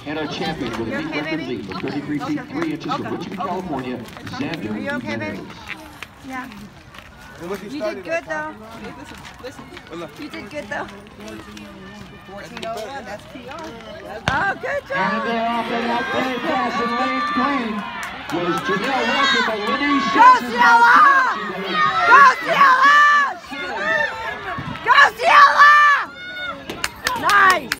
And our champion with a meet record lead of 33 feet 3 inches from Richmond, California, Xander. Are you okay, baby? Yeah. You did good, though. Listen. You did good, though. 14:01, that's PR. Oh, good job. And they're off in that third pass in lane green was Ciella Walker, but Winnie Go, Ciella!